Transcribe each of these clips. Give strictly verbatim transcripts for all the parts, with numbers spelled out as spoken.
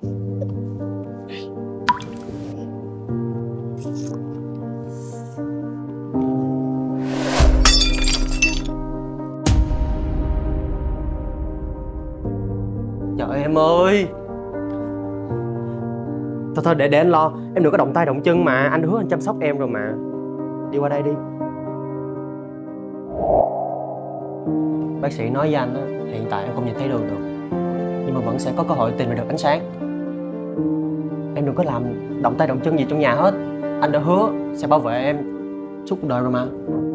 Trời em ơi. Thôi thôi để để anh lo. Em đừng có động tay động chân mà. Anh hứa anh chăm sóc em rồi mà. Đi qua đây đi. Bác sĩ nói với anh á, hiện tại em không nhìn thấy đường được, nhưng mà vẫn sẽ có cơ hội tìm được ánh sáng. Em đừng có làm động tay động chân gì trong nhà hết. Anh đã hứa sẽ bảo vệ em suốt cuộc đời rồi mà.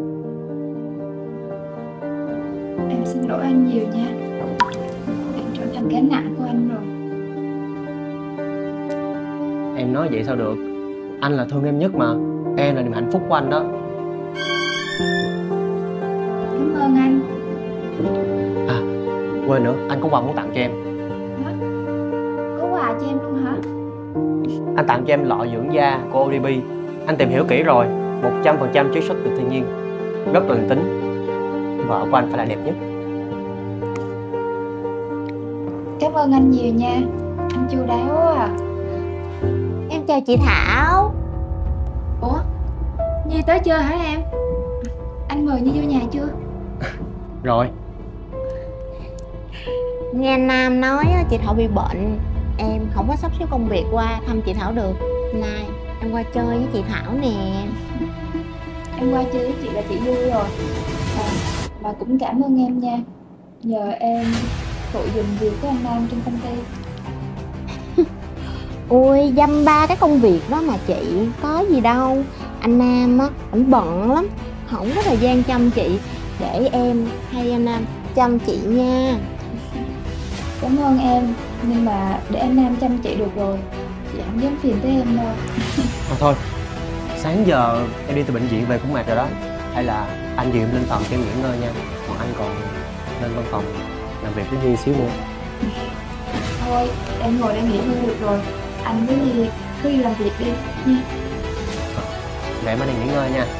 Em xin lỗi anh nhiều nha. Em trở thành gánh nặng của anh rồi. Em nói vậy sao được. Anh là thương em nhất mà. Em là niềm hạnh phúc của anh đó. Cảm ơn anh. À quên nữa, anh có quà muốn tặng cho em. Hả? Có quà cho em luôn hả? Anh tặng cho em lọ dưỡng da của ô đê bê. Anh tìm hiểu kỹ rồi, một trăm phần trăm chiết xuất từ thiên nhiên, rất là uy tín. Vợ của anh phải là đẹp nhất. Cảm ơn anh nhiều nha. Anh chu đáo quá à. Em chào chị Thảo. Ủa? Nhi tới chơi hả em? Anh mời Nhi vô nhà chưa? Rồi. Nghe Nam nói chị Thảo bị bệnh, em không có sắp xếp công việc qua thăm chị Thảo được. Nay em qua chơi với chị Thảo nè. Em qua chơi với chị là chị vui rồi. À, mà cũng cảm ơn em nha. Nhờ em phụ giùm việc của anh Nam trên công ty. Ôi dăm ba cái công việc đó mà chị, có gì đâu. Anh Nam á, ảnh bận lắm, không có thời gian chăm chị. Để em hay anh Nam chăm chị nha. Cảm ơn em, nhưng mà để anh Nam chăm chị được rồi, chị không dám phiền tới em đâu. Mà thôi, sáng giờ em đi từ bệnh viện về cũng mệt rồi đó. Hay là anh dìu em lên phòng cho em nghỉ ngơi nha. Còn anh còn lên văn phòng làm việc với Nhi xíu nữa. Thôi, em ngồi đây nghỉ ngơi được rồi. Anh với Nhi cứ đi làm việc đi nha. Để em ở đây nghỉ ngơi nha.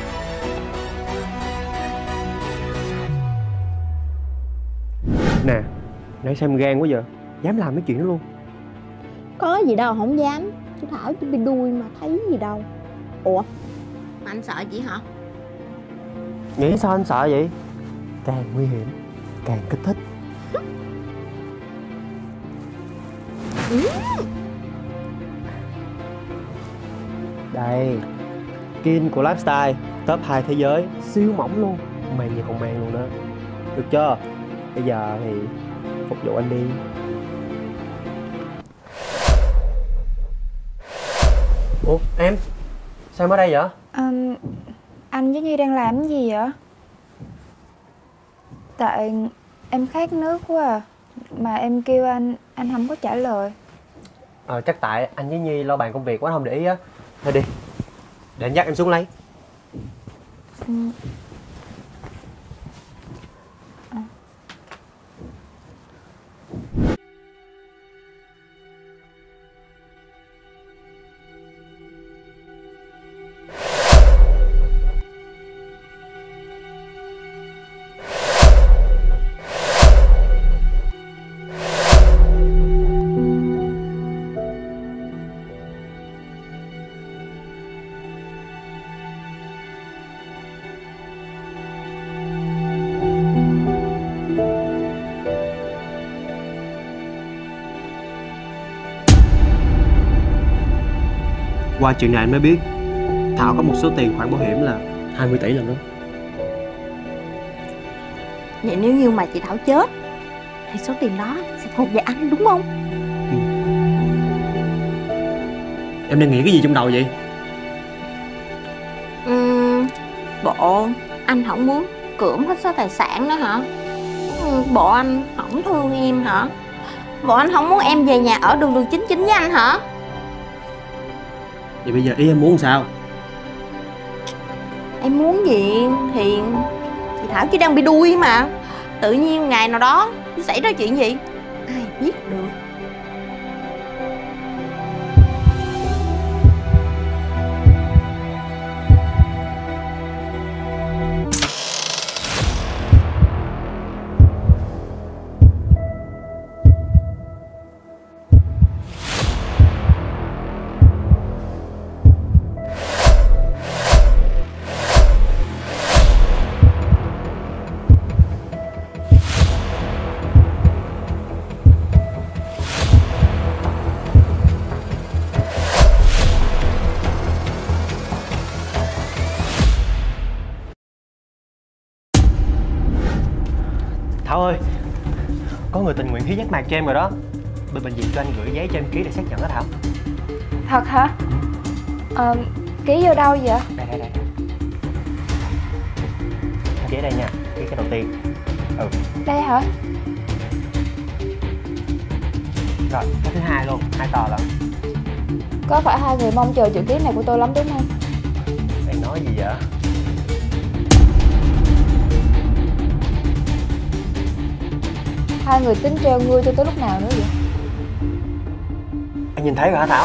Nè, nãy xem gan quá giờ. Dám làm mấy chuyện đó luôn. Có gì đâu không dám. Chị Thảo chỉ bị đuôi mà thấy gì đâu. Ủa, mà anh sợ chị hả? Nghĩ sao anh sợ vậy? Càng nguy hiểm càng kích thích. Ừ. Đây, skin của Lifestyle, top hai thế giới, siêu mỏng luôn, mềm như con mang luôn đó. Được chưa? Bây giờ thì phục vụ anh đi. Ủa em, sao em ở đây vậy? À, anh với Nhi đang làm cái gì vậy? Tại em khát nước quá à. Mà em kêu anh, anh không có trả lời. Ờ, chắc tại anh với Nhi lo bàn công việc quá không để ý á. Thôi đi, để anh dắt em xuống lấy. Ừ. Qua chuyện này anh mới biết Thảo có một số tiền khoản bảo hiểm là hai mươi tỷ lần đó. Vậy nếu như mà chị Thảo chết thì số tiền đó sẽ thuộc về anh đúng không? Ừ. Em đang nghĩ cái gì trong đầu vậy? Uhm, bộ anh không muốn cưỡng hết số tài sản đó hả? Ừ, bộ anh không thương em hả? Bộ anh không muốn em về nhà ở đường đường chính chính với anh hả? Vậy bây giờ ý em muốn sao? Em muốn gì thì chị Thảo chỉ đang bị đuôi mà. Tự nhiên ngày nào đó nó xảy ra chuyện gì ai biết được. người tình nguyện hiến giác mạc cho em rồi đó. Bên bệnh viện cho anh gửi giấy cho em ký để xác nhận đó Thảo. Thật hả? Ờ, ký vô đâu vậy? Đây đây đây. Anh ký ở đây nha, ký cái đầu tiên. Ừ. Đây hả? Rồi, cái thứ hai luôn, hai tờ lận. Có phải hai người mong chờ chữ ký này của tôi lắm đúng không? Em nói gì vậy? Hai người tính treo ngươi cho tới lúc nào nữa vậy? Anh nhìn thấy rồi hả Thảo?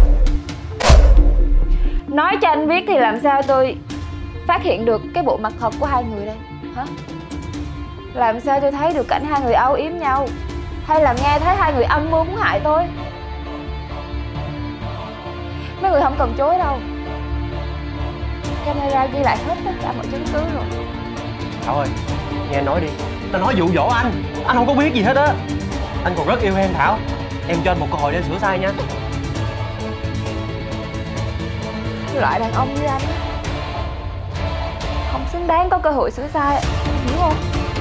Nói cho anh biết thì làm sao tôi phát hiện được cái bộ mặt thật của hai người đây hả? Làm sao tôi thấy được cảnh hai người âu yếm nhau, hay là nghe thấy hai người âm mưu muốn hại tôi? Mấy người không cần chối đâu, camera ghi lại hết tất cả mọi chứng cứ rồi. Thảo ơi, nghe anh nói đi. Tao nói dụ dỗ anh, anh không có biết gì hết á. Anh còn rất yêu em Thảo. Em cho anh một cơ hội để sửa sai nha. Loại đàn ông như anh á, không xứng đáng có cơ hội sửa sai, hiểu không?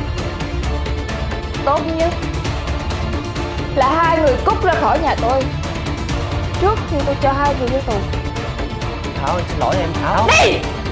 Tốt nhất là hai người cút ra khỏi nhà tôi trước khi tôi cho hai người vô tù. Thảo, anh xin lỗi em Thảo. Đi!